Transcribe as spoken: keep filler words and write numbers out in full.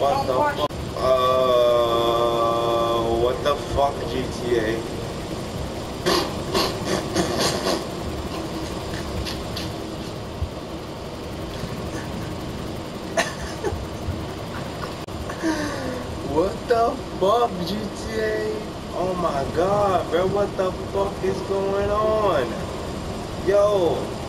What the fuck? Uh, what the fuck, G T A? What the fuck, G T A? Oh my god, bro, what the fuck is going on? Yo.